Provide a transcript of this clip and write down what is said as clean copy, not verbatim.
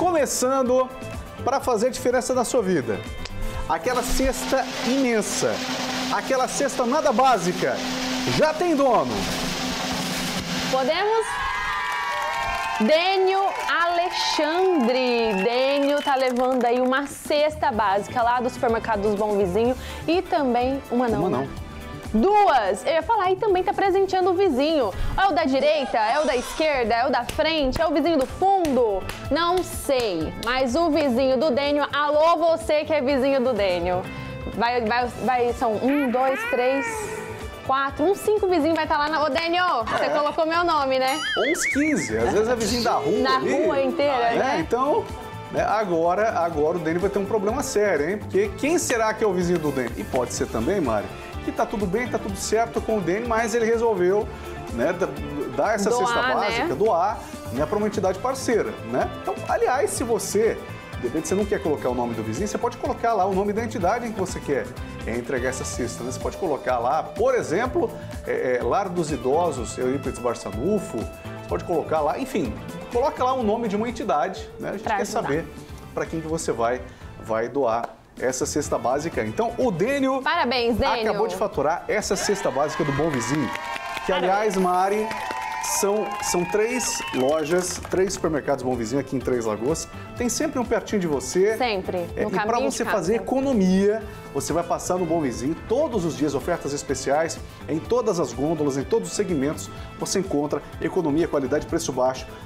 começando para fazer diferença na sua vida. Aquela cesta imensa, aquela cesta nada básica, já tem dono. Podemos? Dênio Alexandre. Dênio tá levando aí uma cesta básica lá do supermercado dos Bom Vizinho e também uma não. Duas! Eu ia falar, e também tá presenteando o vizinho. É o da direita? É o da esquerda? É o da frente? É o vizinho do fundo? Não sei, mas o vizinho do Dênio, alô você que é vizinho do Dênio. São 1, 2, 3, 4, uns 5 vizinhos vai estar lá na... Ô, Dênio, você colocou meu nome, né? Uns 15, às vezes é vizinho da rua. Na ali, rua inteira, né? Então, agora o Dênio vai ter um problema sério, hein? Porque quem será que é o vizinho do Dênio? E pode ser também, Mari, que tá tudo bem, tá tudo certo com o Dênio, mas ele resolveu, né, dar essa cesta básica, doar, né, para uma entidade parceira, né? Então, aliás, se você, de repente, você não quer colocar o nome do vizinho, você pode colocar lá o nome da entidade em que você quer entregar essa cesta, né? Você pode colocar lá, por exemplo, Lar dos Idosos, Eurípides Barçanufo, você pode colocar lá, enfim, coloca lá o nome de uma entidade, né? A gente quer saber para quem que você vai doar essa cesta básica. Então, o Dênio, parabéns, Dênio, acabou de faturar essa cesta básica do Bom Vizinho. Que, aliás, Mari, são 3 lojas, 3 supermercados Bom Vizinho aqui em Três Lagoas. Tem sempre um pertinho de você. Sempre, no E para você fazer economia, você vai passar no Bom Vizinho todos os dias, ofertas especiais em todas as gôndolas, em todos os segmentos. Você encontra economia, qualidade, preço baixo.